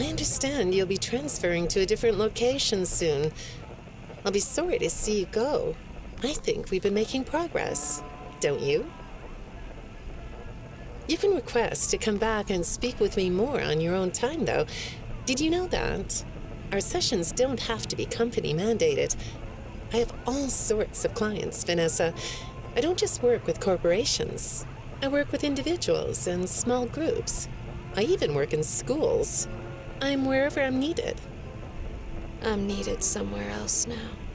understand you'll be transferring to a different location soon. I'll be sorry to see you go. I think we've been making progress, don't you? You can request to come back and speak with me more on your own time, though. Did you know that? Our sessions don't have to be company mandated. I have all sorts of clients, Vanessa. I don't just work with corporations. I work with individuals and small groups. I even work in schools. I'm wherever I'm needed. I'm needed somewhere else now.